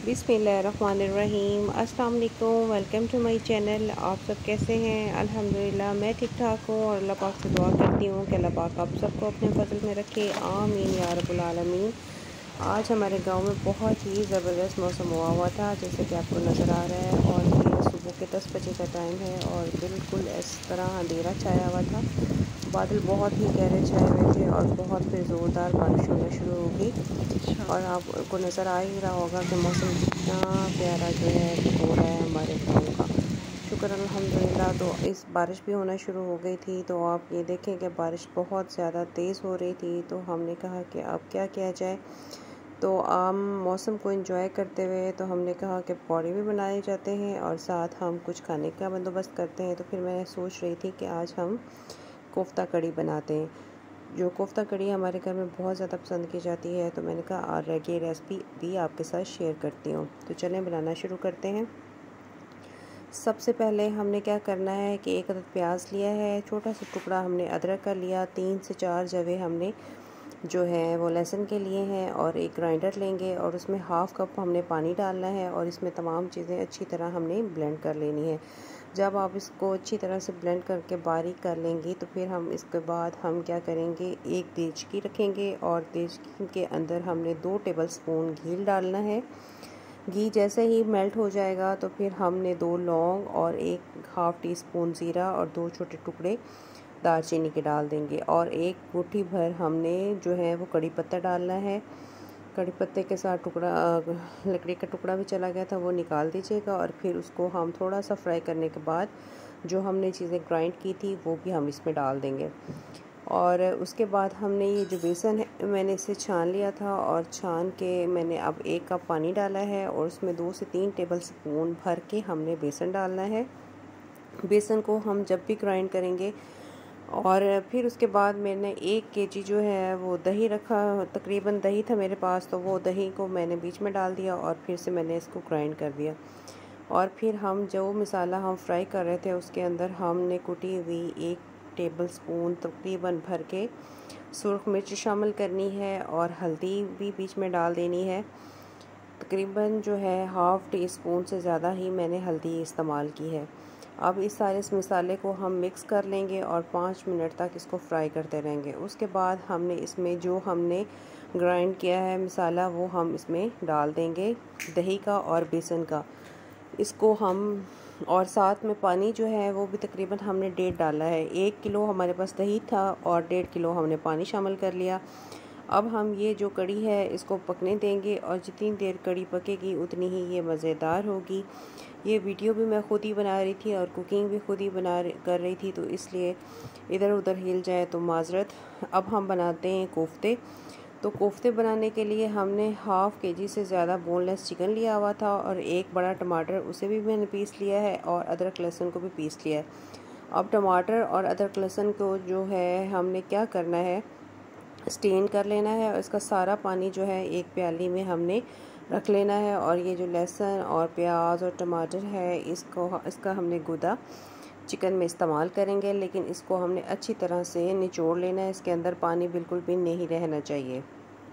बिस्मिल्लाहिर्रहमानिर्रहीम। अस्सलाम वालेकुम। Welcome to my channel. आप सब कैसे हैं? अल्हम्दुलिल्लाह मैं ठीक ठाक हूँ और अल्लाह पाक से दुआ करती हूँ कि अल्लाह पाक आप सबको अपने फजल में रखे, आमीन या रब्बुल आलमीन। आज हमारे गांव में बहुत ही ज़बरदस्त मौसम हुआ था, जैसे कि आपको नज़र आ रहा है। और ये सुबह के 10 बजे का टाइम है और बिल्कुल इस तरह अंधेरा छाया हुआ था। बादल बहुत ही गहरे छाए हुए थे और बहुत फिर ज़ोरदार बारिश होना शुरू हो गई। और आपको नज़र आ ही रहा होगा कि मौसम कितना प्यारा जो है हो रहा है हमारे गाँव का। शुक्र अल्हम्दुलिल्लाह। तो इस बारिश भी होना शुरू हो गई थी, तो आप ये देखें कि बारिश बहुत ज़्यादा तेज़ हो रही थी। तो हमने कहा कि अब क्या किया जाए, तो आम मौसम को एंजॉय करते हुए तो हमने कहा कि पकौड़े भी बनाए जाते हैं और साथ हम कुछ खाने का बंदोबस्त करते हैं। तो फिर मैं सोच रही थी कि आज हम कोफ्ता कड़ी बनाते हैं। जो कोफ्ता कड़ी हमारे घर में बहुत ज़्यादा पसंद की जाती है, तो मैंने कहा और ये रेसिपी भी आपके साथ शेयर करती हूँ। तो चलें बनाना शुरू करते हैं। सबसे पहले हमने क्या करना है कि एक अदद प्याज लिया है, छोटा सा टुकड़ा हमने अदरक का लिया, 3 से 4 जवे हमने जो है वो लहसुन के लिए हैं और एक ग्राइंडर लेंगे और उसमें हाफ़ कप हमने पानी डालना है और इसमें तमाम चीज़ें अच्छी तरह हमने ब्लेंड कर लेनी है। जब आप इसको अच्छी तरह से ब्लेंड करके बारीक कर लेंगी तो फिर हम इसके बाद हम क्या करेंगे, एक देचकी रखेंगे और देचकी के अंदर हमने 2 टेबल स्पून घी डालना है। घी जैसे ही मेल्ट हो जाएगा तो फिर हमने 2 लौंग और 1 हाफ़ टी स्पून ज़ीरा और 2 छोटे टुकड़े दालचीनी के डाल देंगे और एक मुट्ठी भर हमने जो है वो कड़ी पत्ता डालना है। कड़ी पत्ते के साथ टुकड़ा लकड़ी का टुकड़ा भी चला गया था, वो निकाल दीजिएगा और फिर उसको हम थोड़ा सा फ्राई करने के बाद जो हमने चीज़ें ग्राइंड की थी वो भी हम इसमें डाल देंगे। और उसके बाद हमने ये जो बेसन है मैंने इसे छान लिया था और छान के मैंने अब 1 कप पानी डाला है और उसमें 2 से 3 टेबल स्पून भर के हमने बेसन डालना है। बेसन को हम जब भी ग्राइंड करेंगे और फिर उसके बाद मैंने 1 केजी जो है वो दही रखा, तकरीबन दही था मेरे पास, तो वो दही को मैंने बीच में डाल दिया और फिर से मैंने इसको ग्राइंड कर दिया। और फिर हम जो मसाला हम फ्राई कर रहे थे उसके अंदर हमने कुटी हुई 1 टेबल स्पून तकरीबन भर के सुर्ख मिर्च शामिल करनी है और हल्दी भी बीच में डाल देनी है। तकरीबन जो है हाफ़ टी स्पून से ज़्यादा ही मैंने हल्दी इस्तेमाल की है। अब इस सारे इस मसाले को हम मिक्स कर लेंगे और 5 मिनट तक इसको फ्राई करते रहेंगे। उसके बाद हमने इसमें जो हमने ग्राइंड किया है मसाला वो हम इसमें डाल देंगे, दही का और बेसन का। इसको हम और साथ में पानी जो है वो भी तकरीबन हमने 1.5 डाला है। 1 किलो हमारे पास दही था और 1.5 किलो हमने पानी शामिल कर लिया। अब हम ये जो कड़ी है इसको पकने देंगे और जितनी देर कड़ी पकेगी उतनी ही ये मज़ेदार होगी। ये वीडियो भी मैं ख़ुद ही बना रही थी और कुकिंग भी ख़ुद ही कर रही थी, तो इसलिए इधर उधर हिल जाए तो माज़रत। अब हम बनाते हैं कोफ्ते। तो कोफ्ते बनाने के लिए हमने हाफ़ केजी से ज़्यादा बोनलेस चिकन लिया हुआ था और 1 बड़ा टमाटर, उसे भी मैंने पीस लिया है और अदरक लहसुन को भी पीस लिया है। अब टमाटर और अदरक लहसुन को जो है हमने क्या करना है, स्टेन कर लेना है और इसका सारा पानी जो है एक प्याली में हमने रख लेना है। और ये जो लहसुन और प्याज और टमाटर है इसका हमने गुदा चिकन में इस्तेमाल करेंगे, लेकिन इसको हमने अच्छी तरह से निचोड़ लेना है। इसके अंदर पानी बिल्कुल भी नहीं रहना चाहिए।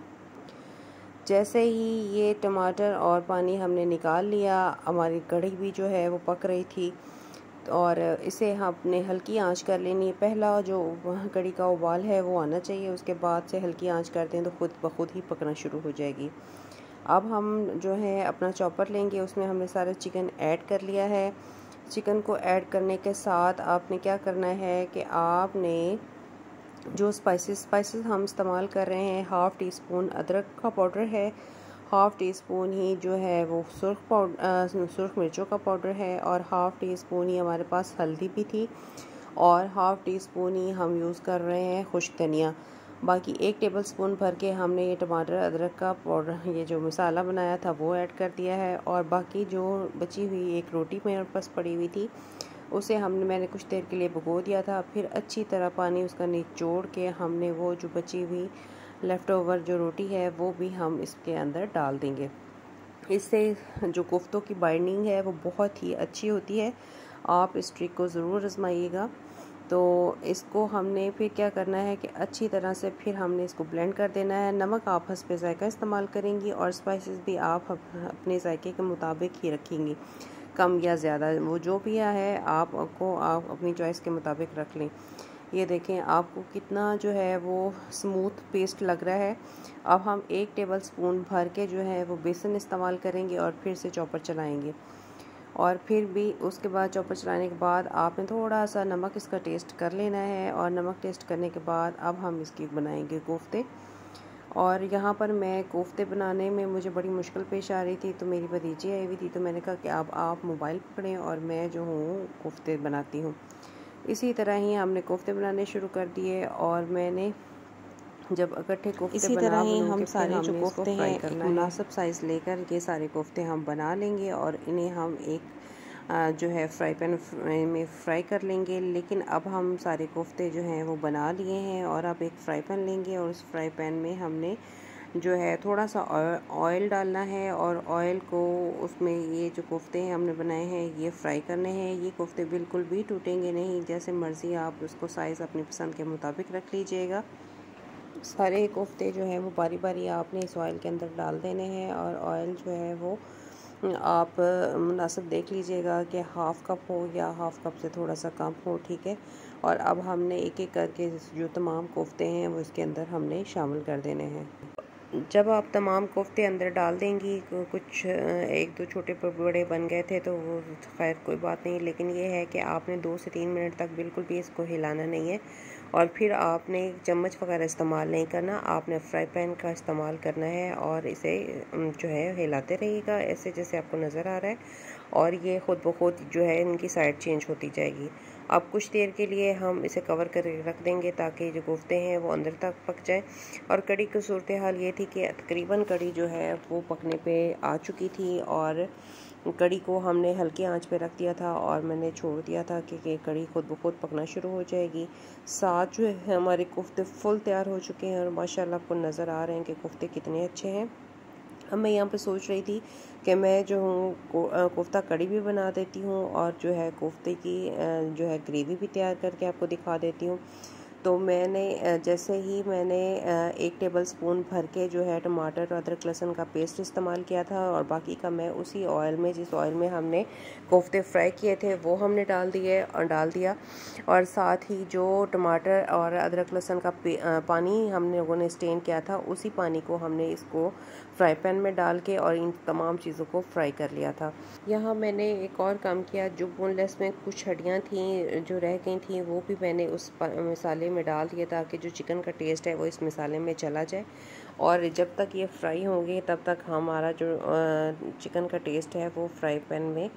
जैसे ही ये टमाटर और पानी हमने निकाल लिया, हमारी कढ़ी भी जो है वो पक रही थी और इसे हमने हल्की आंच कर लेनी है। पहला जो कढ़ी का उबाल है वो आना चाहिए, उसके बाद से हल्की आंच करते हैं तो खुद ब खुद ही पकना शुरू हो जाएगी। अब हम जो है अपना चॉपर लेंगे, उसमें हमने सारा चिकन ऐड कर लिया है। चिकन को ऐड करने के साथ आपने क्या करना है कि आपने जो स्पाइसेस हम इस्तेमाल कर रहे हैं, हाफ़ टी स्पून अदरक का पाउडर है, हाफ़ टी स्पून ही जो है वो सुर्ख मिर्चों का पाउडर है और हाफ़ टी स्पून ही हमारे पास हल्दी भी थी और हाफ़ टी स्पून ही हम यूज़ कर रहे हैं खुश्क धनिया। बाकी 1 टेबल स्पून भर के हमने ये टमाटर अदरक का पाउडर, ये जो मसाला बनाया था वो ऐड कर दिया है। और बाकी जो बची हुई 1 रोटी मेरे पास पड़ी हुई थी उसे मैंने कुछ देर के लिए भिगो दिया था। फिर अच्छी तरह पानी उसका निचोड़ के हमने वो जो बची हुई लेफ़्ट ओवर जो रोटी है वो भी हम इसके अंदर डाल देंगे। इससे जो कोफ्तों की बाइंडिंग है वो बहुत ही अच्छी होती है। आप इस ट्रिक को ज़रूर आजमाइएगा। तो इसको हमने फिर क्या करना है कि अच्छी तरह से फिर हमने इसको ब्लेंड कर देना है। नमक आप हस्बे ज़ायक़ा इस्तेमाल करेंगी और स्पाइसेस भी आप अपने ज़ायक़े के मुताबिक ही रखेंगी, कम या ज़्यादा वो जो भी है आप अपनी चॉइस के मुताबिक रख लें। ये देखें आपको कितना जो है वो स्मूथ पेस्ट लग रहा है। अब हम 1 टेबल स्पून भर के जो है वो बेसन इस्तेमाल करेंगे और फिर से चॉपर चलाएँगे। और फिर भी उसके बाद चॉपर चलाने के बाद आपने थोड़ा सा नमक इसका टेस्ट कर लेना है और नमक टेस्ट करने के बाद अब हम इसकी बनाएंगे कोफ्ते। और यहाँ पर मैं कोफ्ते बनाने में मुझे बड़ी मुश्किल पेश आ रही थी, तो मेरी भतीजी आई हुई थी, तो मैंने कहा कि अब आप मोबाइल पकड़ें और मैं जो हूँ कोफ्ते बनाती हूँ। इसी तरह ही हमने कोफ्ते बनाने शुरू कर दिए और मैंने जब इकट्ठे कोफ्ते इसी तरह ही हम सारे जो कोफ्ते हैं एक मुनासिब साइज़ लेकर ये सारे कोफ्ते हम बना लेंगे और इन्हें हम एक जो है फ्राई पैन में फ्राई कर लेंगे। लेकिन अब हम सारे कोफ्ते जो हैं वो बना लिए हैं और अब एक फ्राई पैन लेंगे और उस फ्राई पैन में हमने जो है थोड़ा सा ऑयल डालना है और ऑयल को उसमें ये जो कोफ्ते हैं हमने बनाए हैं ये फ्राई करने हैं। ये कोफ्ते बिल्कुल भी टूटेंगे नहीं, जैसे मर्ज़ी आप उसको साइज़ अपनी पसंद के मुताबिक रख लीजिएगा। सारे कोफ्ते जो हैं वो बारी बारी आपने इस ऑयल के अंदर डाल देने हैं और ऑयल जो है वो आप मुनासिब देख लीजिएगा कि हाफ़ कप हो या हाफ़ कप से थोड़ा सा कम हो, ठीक है। और अब हमने एक एक करके जो तमाम कोफ्ते हैं वो इसके अंदर हमने शामिल कर देने हैं। जब आप तमाम कोफ्ते अंदर डाल देंगी, कुछ 1-2 छोटे बड़े बन गए थे तो वो खैर कोई बात नहीं, लेकिन ये है कि आपने 2 से 3 मिनट तक बिल्कुल भी इसको हिलाना नहीं है और फिर आपने चम्मच वगैरह इस्तेमाल नहीं करना, आपने फ्राई पैन का इस्तेमाल करना है और इसे जो है हिलाते रहिएगा ऐसे जैसे आपको नज़र आ रहा है और ये ख़ुद ब खुद जो है इनकी साइड चेंज होती जाएगी। अब कुछ देर के लिए हम इसे कवर करके रख देंगे ताकि जो कोफ्ते हैं वो अंदर तक पक जाए। और कड़ी की सूरत हाल ये थी कि तकरीबन कड़ी जो है वो पकने पे आ चुकी थी और कड़ी को हमने हल्की आंच पे रख दिया था और मैंने छोड़ दिया था कि कड़ी खुद ब खुद पकना शुरू हो जाएगी। साथ जो है हमारे कोफ्ते फुल तैयार हो चुके हैं और माशाल्लाह आपको नज़र आ रहे हैं कि कोफ्ते कितने अच्छे हैं। अब मैं यहाँ पे सोच रही थी कि मैं जो हूँ कोफ्ता कड़ी भी बना देती हूँ और जो है कोफ्ते की जो है ग्रेवी भी तैयार करके आपको दिखा देती हूँ। तो मैंने जैसे ही मैंने 1 टेबल स्पून भर के जो है टमाटर और अदरक लहसुन का पेस्ट इस्तेमाल किया था और बाकी का मैं उसी ऑयल में, जिस ऑयल में हमने कोफ्ते फ्राई किए थे वो हमने डाल दिया और साथ ही जो टमाटर और अदरक लहसुन का पानी हम लोगों ने स्टेन किया था उसी पानी को हमने इसको फ्राई पैन में डाल के और इन तमाम चीज़ों को फ्राई कर लिया था। यहाँ मैंने एक और काम किया, जो बोनलेस में कुछ हड्डियाँ थीं जो रह गई थी वो भी मैंने उस मसाले में डाल दिया ताकि जो चिकन का टेस्ट है वो इस मसाले में चला जाए और जब तक ये फ्राई होंगे तब तक हमारा जो चिकन का टेस्ट है वो फ्राई पैन में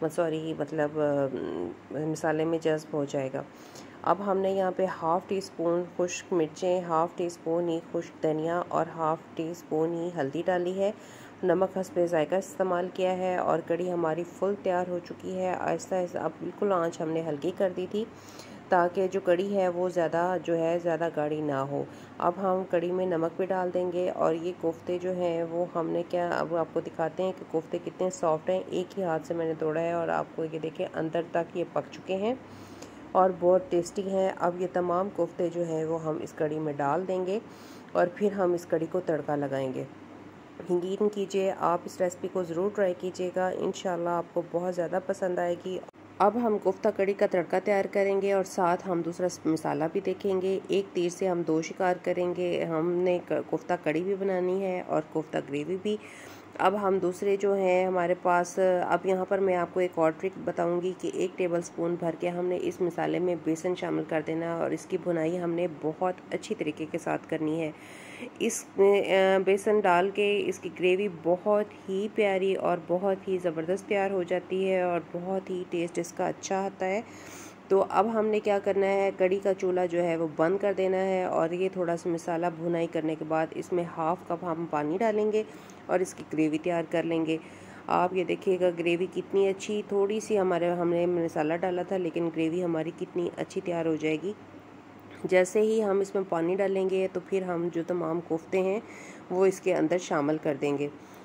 मसाले में जज्ब हो जाएगा। अब हमने यहाँ पे हाफ़ टी स्पून खुश्क मिर्चें, हाफ़ टी स्पून ही खुश्क धनिया और हाफ़ टी स्पून ही हल्दी डाली है। नमक हस्बे ज़ायक़ा इस्तेमाल किया है और कड़ी हमारी फुल तैयार हो चुकी है। आहिस्ता आहिस्ता अब बिल्कुल आंच हमने हल्की कर दी थी ताकि जो कड़ी है वो ज़्यादा गाढ़ी ना हो। अब हम कड़ी में नमक भी डाल देंगे और ये कोफ्ते जो हैं वो हमने अब आपको दिखाते हैं कि कोफ्ते कितने सॉफ्ट हैं। एक ही हाथ से मैंने तोड़ा है और आपको ये देखें अंदर तक ये पक चुके हैं और बहुत टेस्टी हैं। अब ये तमाम कोफ्ते जो हैं वो हम इस कड़ी में डाल देंगे और फिर हम इस कड़ी को तड़का लगाएंगे। यकीन कीजिए आप इस रेसिपी को ज़रूर ट्राई कीजिएगा, इंशाल्लाह आपको बहुत ज़्यादा पसंद आएगी। अब हम कोफ्ता कड़ी का तड़का तैयार करेंगे और साथ हम दूसरा मसाला भी देखेंगे। एक तीर से हम 2 शिकार करेंगे, हमने कोफ्ता कड़ी भी बनानी है और कोफ्ता ग्रेवी भी। अब हम दूसरे जो हैं हमारे पास, अब यहाँ पर मैं आपको एक और ट्रिक बताऊंगी कि 1 टेबल स्पून भर के हमने इस मसाले में बेसन शामिल कर देना है और इसकी भुनाई हमने बहुत अच्छी तरीके के साथ करनी है। इस बेसन डाल के इसकी ग्रेवी बहुत ही प्यारी और बहुत ही ज़बरदस्त तैयार हो जाती है और बहुत ही टेस्ट इसका अच्छा आता है। तो अब हमने क्या करना है, कड़ी का चूल्हा जो है वो बंद कर देना है और ये थोड़ा सा मसाला भुनाई करने के बाद इसमें हाफ़ कप हम पानी डालेंगे और इसकी ग्रेवी तैयार कर लेंगे। आप ये देखिएगा ग्रेवी कितनी अच्छी, थोड़ी सी हमने मसाला डाला था लेकिन ग्रेवी हमारी कितनी अच्छी तैयार हो जाएगी। जैसे ही हम इसमें पानी डालेंगे तो फिर हम जो तमाम कोफ्ते हैं वो इसके अंदर शामिल कर देंगे।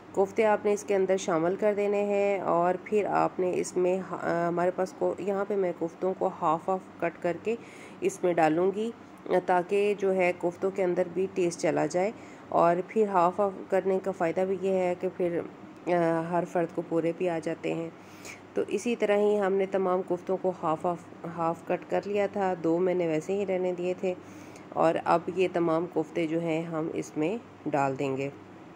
कोफ्ते आपने इसके अंदर शामिल कर देने हैं और फिर आपने इसमें हमारे पास को यहाँ पे मैं कोफ्तों को हाफ कट करके इसमें डालूँगी ताकि जो है कोफ्तों के अंदर भी टेस्ट चला जाए। और फिर हाफ करने का फ़ायदा भी ये है कि फिर हर फर्द को पूरे भी आ जाते हैं। तो इसी तरह ही हमने तमाम कोफ्तों को हाफ कट कर लिया था, 2 मैंने वैसे ही रहने दिए थे। और अब ये तमाम कोफ्ते जो हैं हम इसमें डाल देंगे,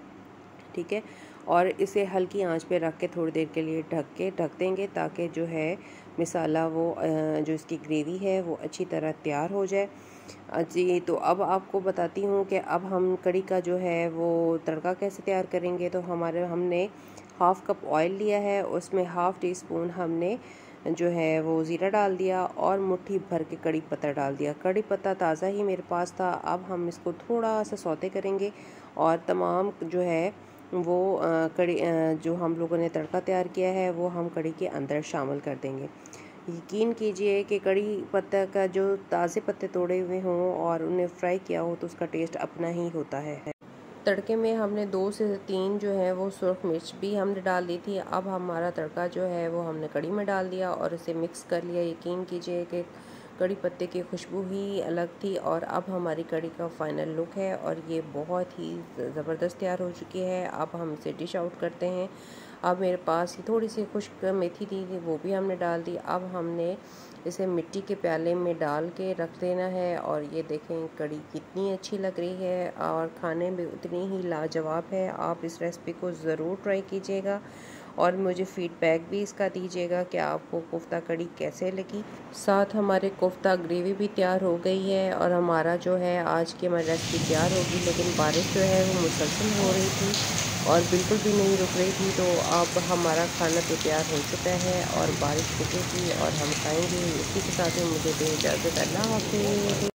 ठीक है। और इसे हल्की आंच पे रख के थोड़ी देर के लिए ढक देंगे ताकि जो है मसाला वो जो इसकी ग्रेवी है वो अच्छी तरह तैयार हो जाए। जी, तो अब आपको बताती हूँ कि अब हम कड़ी का जो है वो तड़का कैसे तैयार करेंगे। तो हमने हाफ़ कप ऑयल लिया है, उसमें हाफ़ टी स्पून हमने जो है वो ज़ीरा डाल दिया और मुट्ठी भर के कड़ी पत्ता डाल दिया। कड़ी पत्ता ताज़ा ही मेरे पास था। अब हम इसको थोड़ा सा सौते करेंगे और तमाम जो है वो कड़ी जो हम लोगों ने तड़का तैयार किया है वो हम कड़ी के अंदर शामिल कर देंगे। यकीन कीजिए कि कड़ी पत्ता का जो ताज़े पत्ते तोड़े हुए हों और उन्हें फ्राई किया हो तो उसका टेस्ट अपना ही होता है। तड़के में हमने 2 से 3 जो है वो सुरख मिर्च भी हमने डाल दी थी। अब हमारा तड़का जो है वो हमने कड़ी में डाल दिया और इसे मिक्स कर लिया। यकीन कीजिए कि कड़ी पत्ते की खुशबू ही अलग थी। और अब हमारी कड़ी का फाइनल लुक है और ये बहुत ही ज़बरदस्त तैयार हो चुकी है। अब हम इसे डिश आउट करते हैं। अब मेरे पास ही थोड़ी सी खुश्क मेथी थी वो भी हमने डाल दी। अब हमने इसे मिट्टी के प्याले में डाल के रख देना है। और ये देखें कड़ी कितनी अच्छी लग रही है और खाने में उतनी ही लाजवाब है। आप इस रेसिपी को ज़रूर ट्राई कीजिएगा और मुझे फ़ीडबैक भी इसका दीजिएगा कि आपको कोफ्ता कड़ी कैसे लगी। साथ हमारे कोफ्ता ग्रेवी भी तैयार हो गई है और हमारा जो है आज की हमारी रेसिपी तैयार होगी। लेकिन बारिश जो है वो मुसलसल हो रही थी और बिल्कुल भी नहीं रुक रही थी। तो अब हमारा खाना तो तैयार हो चुका है और बारिश रुकेगी और हम खाएंगे। इसी के साथ ही मुझे दें इजाज़त। अल्लाह हाफ़िज़।